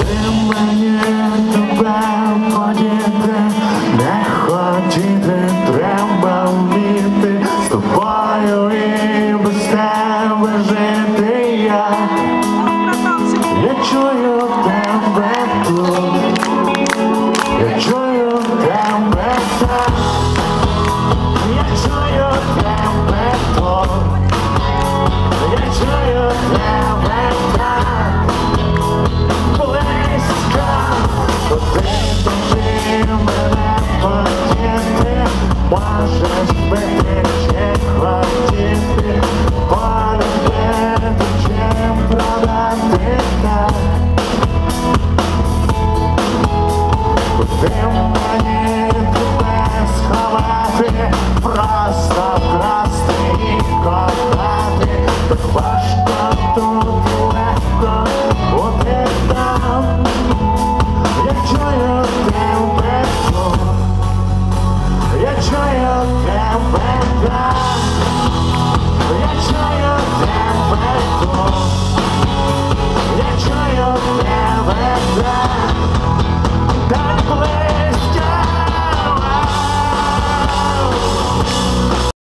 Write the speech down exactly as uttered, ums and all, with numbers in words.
мені тебе подіти, не хотіти, треба вміти з тобою і без тебе жити я. Я чую тебе тут, я чую тебе так, я чую тебе тут, я чую тебе так. Близько, куди тобі мене хотіти, можеш бити чи хотіти, полюбити чи продати так. Куди мені тебе сховати, просто вкрасти і кохати, так важко тут легко бути там. Я чую тебе тут, я чую тебе там, я чую тебе тут, я чую тебе там. Так